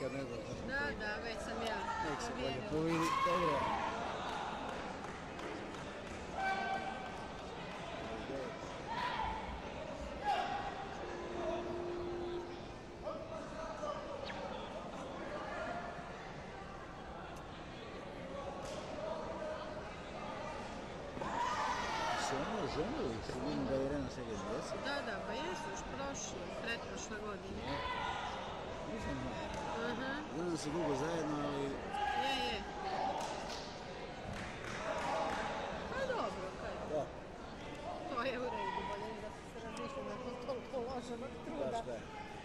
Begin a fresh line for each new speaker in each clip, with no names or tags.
nikad ne znaš.
Da, već sam ja.
Nek se bolje povidi, dobro. Ženili se, vidim da je Irena se je 10.
Da, pa jesu još prošle, pretprošle godine.
Nisam znao. Znam da su dugo zajedno, ali...
Je. Pa dobro, kaj?
Da.
To je u redu, bolje da se razmišljam da to toliko uloženog truda.
Baš da.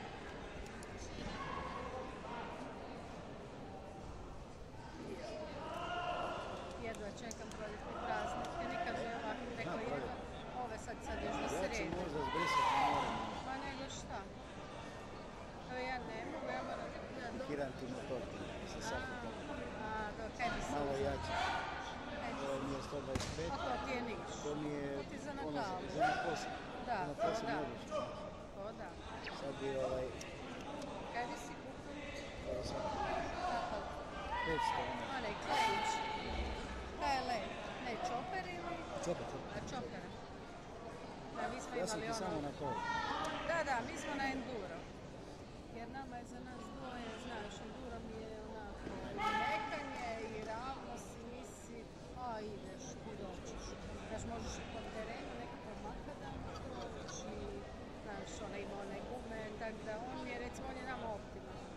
Jedva čekam proljetne praznike, nikad ne ovako neko jedva. Ove sad još do srede.
Ja ću možda zbrisati na moram.
Pa nego šta? Evo ja ne mogu, ja moram...
Kirantinu tortu sa sakutom.
Do kaj bi se...
Malo jače. To mi je 125.
A to ti je niš?
To mi je...
To ti za na
ono
kavu?
za na posao.
Da,
na posao moguće.
To da.
Sad bi
Kaj bi si kupio?
Evo sad.
Kako?
500 ono.
A ne, klejić. Kaj je le? Ne, čoper ili?
Čoper.
A čopera. Da, mi smo
Ja sam
imali
ti samo na to.
Da, mi smo na enduro. Jer nama je za nas dvoje, znaš, enduro mi je onako i mekanje i ravno si nisi, a ideš, ti doćiš. Znaš, možeš i po terenu nekako makadam proći i, znaš, ona ima one gume, tako da on je, recimo, on je nama optimalan.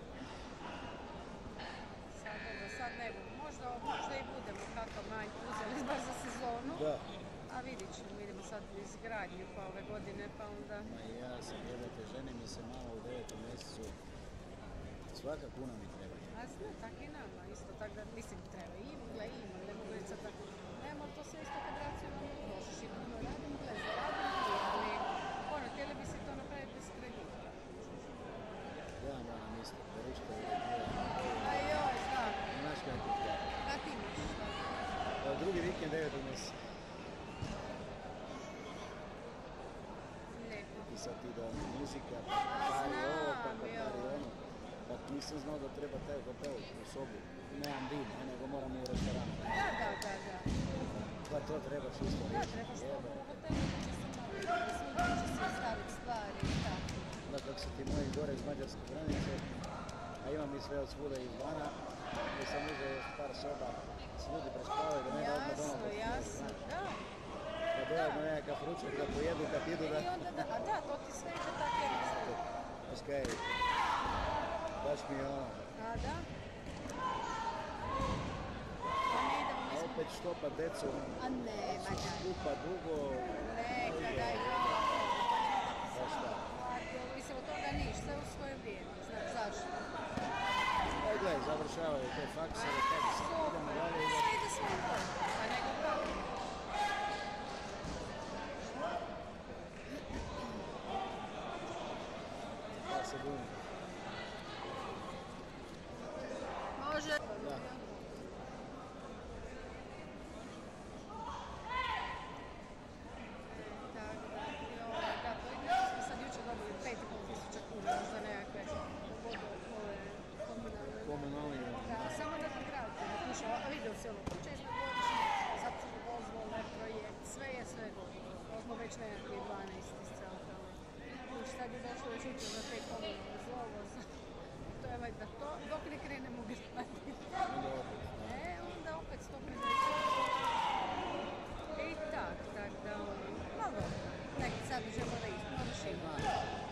Sad ne budu, možda i budemo kako manj uzeli baš za sezonu.
Da.
A vidit ćemo, idemo sad u izgradnju pa ove godine, pa onda...
Ma i ja sam, gledajte, ženi mi se malo u 9. mjesecu, svaka kuna mi treba.
A zna, tak i nama, isto tako da, mislim, treba imam, ne mogu reći sad tako, nema to sve isto kad racionalno trošiš i puno radim, ali ono, htjeli bi si to napraviti bez kredita.
Ja moram isto, poručite u
A joj, znam.
Znaš kada ti to?
Kad imaš, šta?
Drugi vikend 9. mjeseca. I sad ti da muzika, pa pari ovo, pa pari ono. Pa nisam znao da treba taj hotel u sobu. Nemam dim, nego moram i u restoran.
Da.
Pa to trebaš isto.
Da, trebaš to u hotelu, da će se navijeti, svuda će se staviti stvari i tako.
Da, kako su ti moji gore iz mađarske granice, a imam i sve od svuda izvana, gdje sam uzeo još par soba, se ljudi prespavaju da ne da odmah doma.
Jasno, da.
Da dojedno nekakav ručak da pojedu kad idu da...
I onda da, a da, to ti sve ide tako jednostavno.
Oskaj, baš mi je ono...
A da? Pa ne idemo, mi
A
smo...
opet štopa decu,
A ne, ma daj.
skupa dugo...
Neka, daj,
Baš da.
mislim, od toga niš, sve u svoje vrijeme, znaš, zašto?
Aj gledaj, završavaju te fakse, kad idemo dalje i...
Sve ide sve bolje, pa nego kako?
Ja se bunim.
Može.
Da.
Da, to ide, smo sad jučer dobili 5.500 kuna za nekakve komunalne. Da, samo da to gradite, da kuša, a vidio si ono kuća iznad godišnje, zatim dozvole, projekt, sve je gotovo. To smo već nekakvi 12 iscelkali. Kuć, sad je došlo već jučer za te komunalne zlovo, to je valjda to, dok ne krenemo graditi. Onda opet 150. I tak da malo, neki sadržaj mora ići, moraš imati.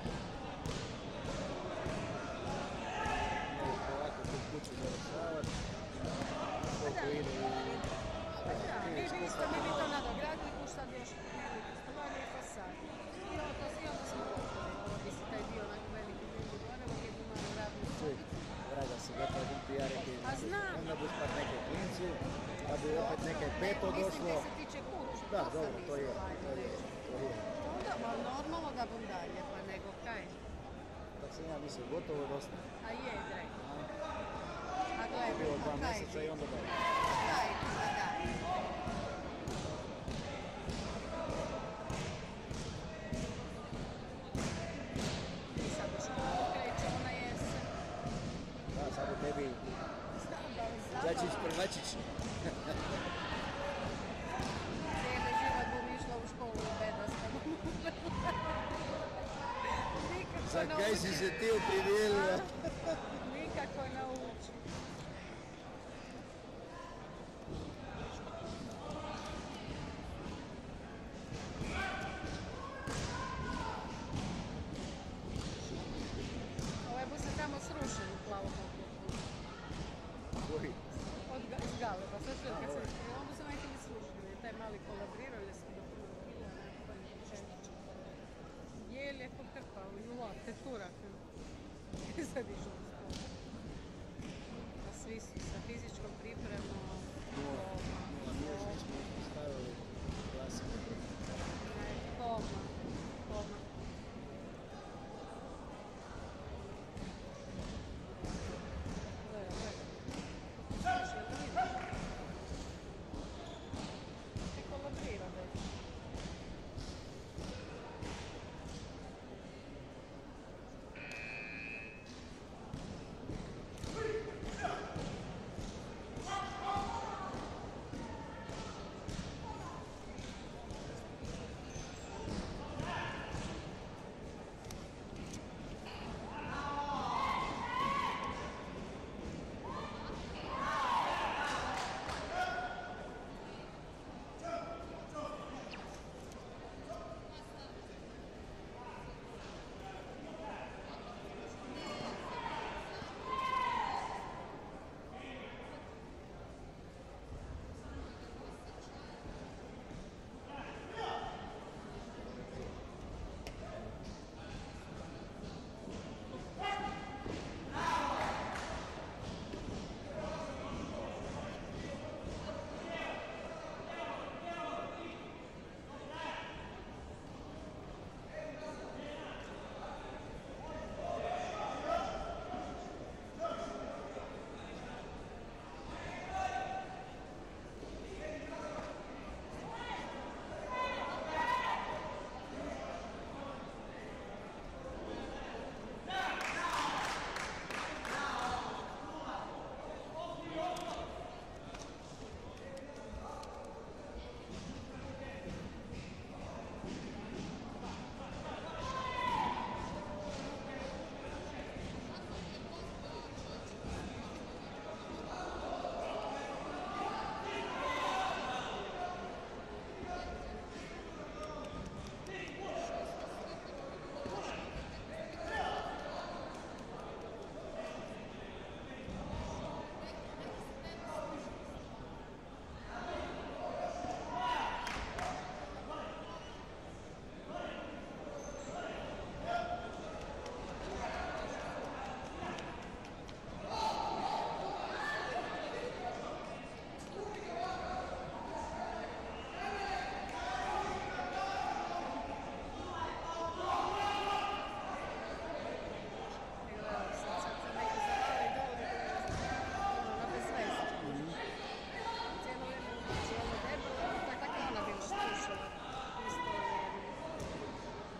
Ovako tu kuću završavati, koliko ide i...
Mi bi to nadogradili, kuć sad još veliki stvari i fasad. I onda smo gotovi, ovo bi si taj dio onako veliki ljudi gore, gdje bi imali radnu sobicu.
Draga se gotovo jedan pijariti, onda bi spad neke klinci, da bi opet neke peto došlo.
Mislim, gdje se tiče kuću,
Da, dobro, to je.
Onda, malo normalno da bom dalje, pa nego kaj.
Tako sam ja mislio, gotovo je dosta.
A je, daj. A gledaj,
Bilo 2
kaj
mjeseca i onda dalje.
Daj, pa daj. I sad u školu krećemo na jesen.
Da, sad Prvačić, prvačić.
Cijeli život bom išla u školu u Bedastavu.
Za kaj si se ti opredijelila?
Nikako nauči. Ovaj bus se tamo srušen u plavom okrugu.
Koji?
Iz Galeba. Sad što kad se... Onda su neki mi srušili. Taj mali kolabrirao ili sam je lijepo krpao. Jula, te turak. Sad išlo u školu. A svi su sa fizičkom pripremom.
Nula smo stavili klasike.
Koma.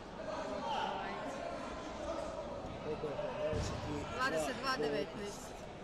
Koliko je to?
22,19.